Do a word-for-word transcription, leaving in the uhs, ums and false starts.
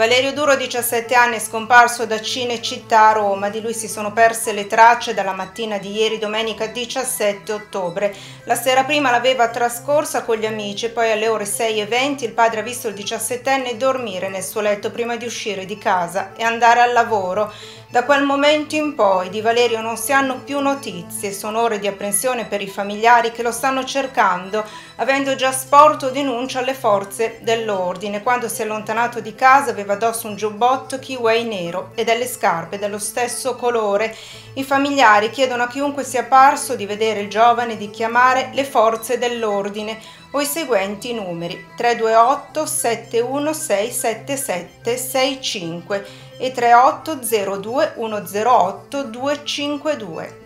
Valerio Duro, diciassette anni, è scomparso da Cinecittà a Roma. Di lui si sono perse le tracce dalla mattina di ieri, domenica diciassette ottobre. La sera prima l'aveva trascorsa con gli amici e poi alle ore sei e venti il padre ha visto il diciassettenne dormire nel suo letto prima di uscire di casa e andare al lavoro. Da quel momento in poi di Valerio non si hanno più notizie. Sono ore di apprensione per i familiari che lo stanno cercando, avendo già sporto denuncia alle forze dell'ordine. Quando si è allontanato di casa aveva addosso un giubbotto kiwi nero e delle scarpe dello stesso colore. I familiari chiedono a chiunque sia parso di vedere il giovane di chiamare le forze dell'ordine o i seguenti numeri: tre due otto sette uno sei sette sette sei cinque e tre otto zero due uno zero otto due cinque due.